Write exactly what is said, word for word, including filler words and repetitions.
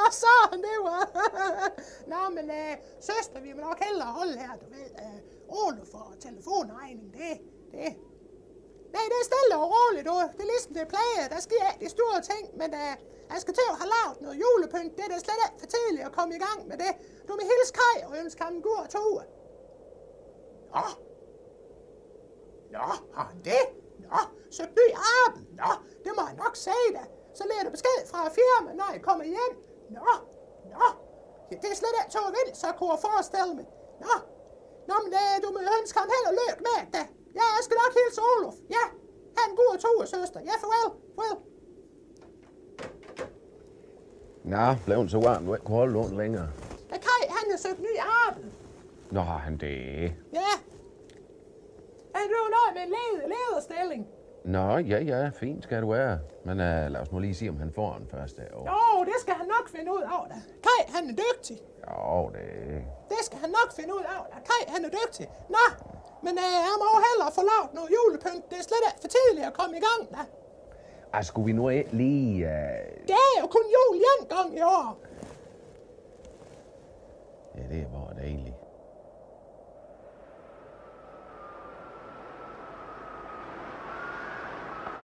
så han det var. Nå, men uh, søster, vi må nok hellere holde her, du ved. Uh, Oluf for telefonregning, det, det. Nej, det er stille og roligt, du. Det er ligesom det plejer. Der sker ikke de store ting, men uh, jeg skal til at have lavet noget julepynt. Det er da slet ikke for tidligt at komme i gang med det. Du må hilse Kaj og ønske ham en god tur. Nå. Nå, har han det? Nå, så ny arbejde. Nå, det må jeg nok sige da. Så lærer du besked fra firma, når jeg kommer hjem. Nå, nå. Ja, det er slet ikke så vildt, så kunne jeg forestille mig. Nå, nå, men uh, du må ønske ham held og lykke med det. Ja, jeg skal nok hilse Oluf. Ja, ha' en god tur, søster. Ja, farvel. Farvel. Nå, blev han så varm, du ikke kunne holde lån længere? Ja, Kaj, han har søgt ny arbejde. Nå, har han det? Ja. Han er jo noget med en leder, lederstilling. Nå, ja, ja, fint skal du være. Men uh, lad os nu lige se, om han får den første år. Jo, det skal han nok finde ud af da. Kaj, han er dygtig. Jo, det... Det skal han nok finde ud af da. Kaj, han er dygtig. Nå, men uh, jeg må jo hellere få lavet noget julepynt. Det er slet ikke for tidligt at komme i gang da. Ej, skulle vi nu ikke lige... Uh... Det er jo kun jul en gang i år. Ja, det var det egentlig.